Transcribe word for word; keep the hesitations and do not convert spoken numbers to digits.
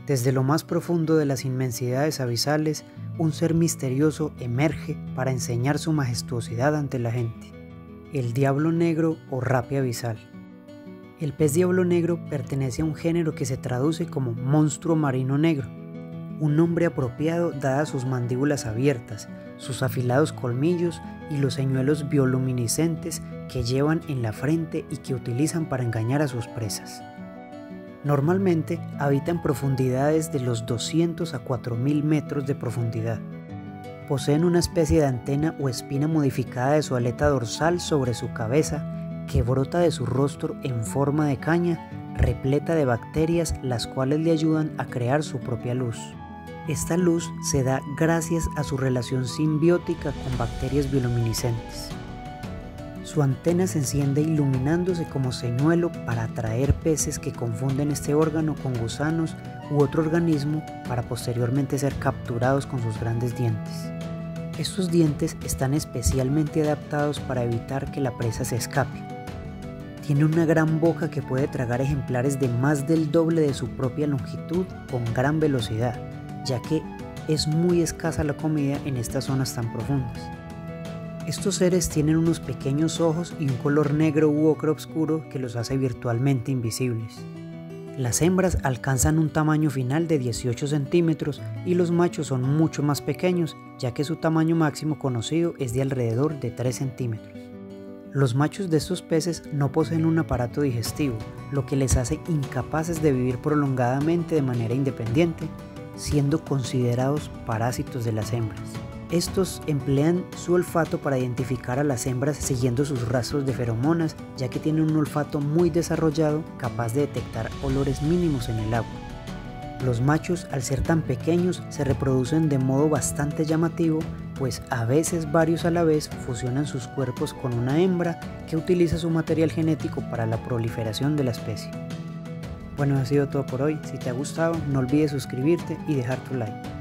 Desde lo más profundo de las inmensidades abisales, un ser misterioso emerge para enseñar su majestuosidad ante la gente. El diablo negro o rapia abisal. El pez diablo negro pertenece a un género que se traduce como monstruo marino negro, un nombre apropiado dadas sus mandíbulas abiertas, sus afilados colmillos y los señuelos bioluminiscentes que llevan en la frente y que utilizan para engañar a sus presas. Normalmente habita en profundidades de los doscientos a cuatro mil metros de profundidad. Poseen una especie de antena o espina modificada de su aleta dorsal sobre su cabeza que brota de su rostro en forma de caña, repleta de bacterias las cuales le ayudan a crear su propia luz. Esta luz se da gracias a su relación simbiótica con bacterias bioluminiscentes. Su antena se enciende iluminándose como señuelo para atraer peces que confunden este órgano con gusanos u otro organismo para posteriormente ser capturados con sus grandes dientes. Estos dientes están especialmente adaptados para evitar que la presa se escape. Tiene una gran boca que puede tragar ejemplares de más del doble de su propia longitud con gran velocidad, ya que es muy escasa la comida en estas zonas tan profundas. Estos seres tienen unos pequeños ojos y un color negro u ocre oscuro que los hace virtualmente invisibles. Las hembras alcanzan un tamaño final de dieciocho centímetros y los machos son mucho más pequeños, ya que su tamaño máximo conocido es de alrededor de tres centímetros. Los machos de estos peces no poseen un aparato digestivo, lo que les hace incapaces de vivir prolongadamente de manera independiente, siendo considerados parásitos de las hembras. Estos emplean su olfato para identificar a las hembras siguiendo sus rastros de feromonas, ya que tienen un olfato muy desarrollado capaz de detectar olores mínimos en el agua. Los machos, al ser tan pequeños, se reproducen de modo bastante llamativo, pues a veces varios a la vez fusionan sus cuerpos con una hembra que utiliza su material genético para la proliferación de la especie. Bueno, ha sido todo por hoy. Si te ha gustado, no olvides suscribirte y dejar tu like.